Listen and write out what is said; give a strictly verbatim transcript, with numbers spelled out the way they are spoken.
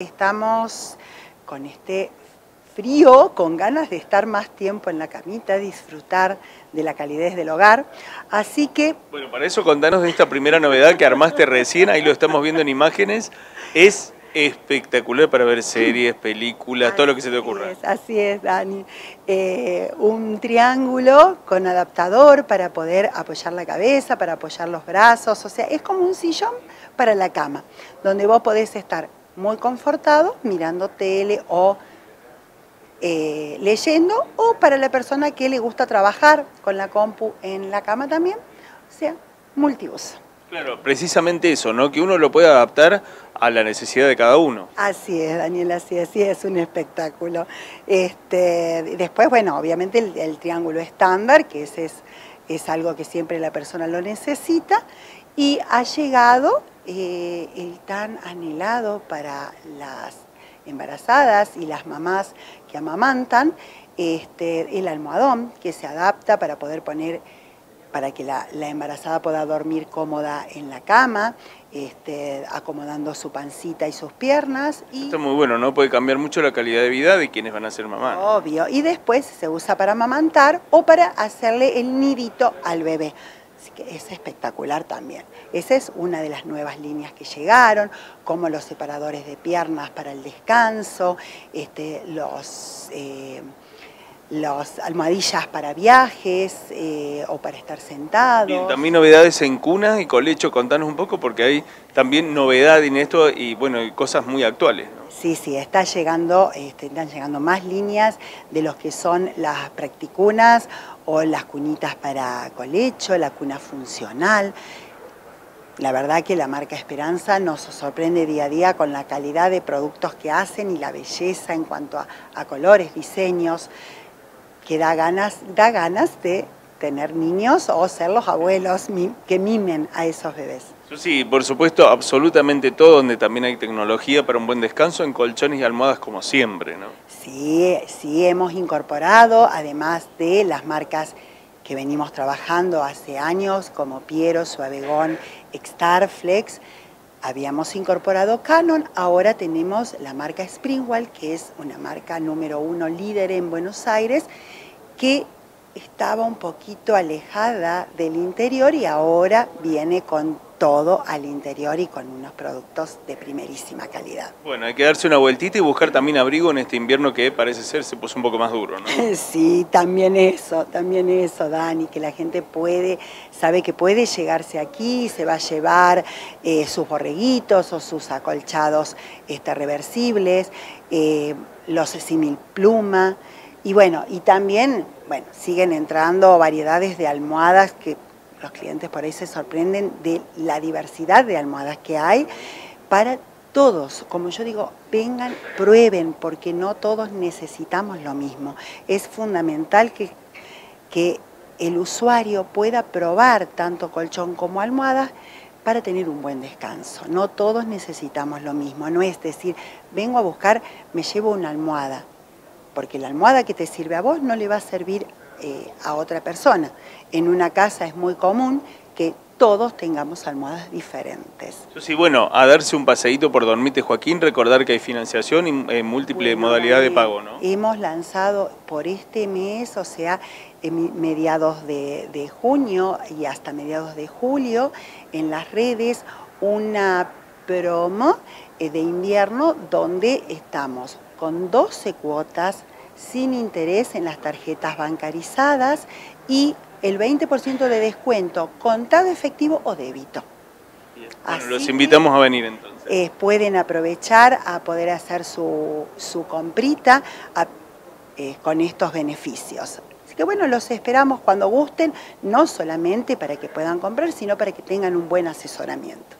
Estamos con este frío, con ganas de estar más tiempo en la camita, disfrutar de la calidez del hogar, así que... Bueno, para eso contanos de esta primera novedad que armaste recién, ahí lo estamos viendo en imágenes, es espectacular para ver series, películas, todo lo que se te ocurra. Así es, así es, Dani. Eh, un triángulo con adaptador para poder apoyar la cabeza, para apoyar los brazos, o sea, es como un sillón para la cama, donde vos podés estar muy confortado mirando tele o eh, leyendo, o para la persona que le gusta trabajar con la compu en la cama también, o sea, multiuso. Claro, precisamente eso, ¿no? Que uno lo pueda adaptar a la necesidad de cada uno. Así es, Daniel, así es, sí, es un espectáculo. Este, después, bueno, obviamente el, el triángulo estándar, que ese es, es algo que siempre la persona lo necesita, y ha llegado eh, el tan anhelado para las embarazadas y las mamás que amamantan, este, el almohadón, que se adapta para poder poner, para que la, la embarazada pueda dormir cómoda en la cama, este, acomodando su pancita y sus piernas. Y está muy bueno, ¿no? Puede cambiar mucho la calidad de vida de quienes van a ser mamás. Obvio. Y después se usa para amamantar o para hacerle el nidito al bebé. Así que es espectacular también. Esa es una de las nuevas líneas que llegaron, como los separadores de piernas para el descanso, este, los... Eh, Los almohadillas para viajes eh, o para estar sentados. Bien, también novedades en cuna y colecho, contanos un poco porque hay también novedad en esto y bueno, cosas muy actuales, ¿no? Sí, sí, está llegando, este, están llegando más líneas de los que son las practicunas o las cunitas para colecho, la cuna funcional. La verdad que la marca Esperanza nos sorprende día a día con la calidad de productos que hacen y la belleza en cuanto a, a colores, diseños, que da ganas, da ganas de tener niños o ser los abuelos que mimen a esos bebés. Sí, por supuesto, absolutamente todo, donde también hay tecnología para un buen descanso, en colchones y almohadas como siempre, ¿no? Sí, sí, hemos incorporado, además de las marcas que venimos trabajando hace años, como Piero, Suavegón, Extarflex, habíamos incorporado Canon, ahora tenemos la marca Springwell, que es una marca número uno líder en Buenos Aires, que estaba un poquito alejada del interior y ahora viene con todo al interior y con unos productos de primerísima calidad. Bueno, hay que darse una vueltita y buscar también abrigo en este invierno que parece ser se puso un poco más duro, ¿no? Sí, también eso, también eso, Dani, que la gente puede, sabe que puede llegarse aquí, se va a llevar eh, sus borreguitos o sus acolchados este, reversibles, eh, los símil pluma, y bueno, y también, bueno, siguen entrando variedades de almohadas que los clientes por ahí se sorprenden de la diversidad de almohadas que hay para todos. Como yo digo, vengan, prueben, porque no todos necesitamos lo mismo. Es fundamental que, que el usuario pueda probar tanto colchón como almohadas para tener un buen descanso. No todos necesitamos lo mismo, no es decir, vengo a buscar, me llevo una almohada, porque la almohada que te sirve a vos no le va a servir eh, a otra persona. En una casa es muy común que todos tengamos almohadas diferentes. Sí, bueno, a darse un paseíto por Dormite Joaquín, recordar que hay financiación y eh, múltiple bueno, modalidad Dani, de pago, ¿no? Hemos lanzado por este mes, o sea, en mediados de, de junio y hasta mediados de julio, en las redes, una promo eh, de invierno donde estamos con doce cuotas sin interés en las tarjetas bancarizadas y el veinte por ciento de descuento contado efectivo o débito. Bueno, los invitamos a venir entonces. Eh, pueden aprovechar a poder hacer su, su comprita a, eh, con estos beneficios. Así que bueno, los esperamos cuando gusten, no solamente para que puedan comprar, sino para que tengan un buen asesoramiento.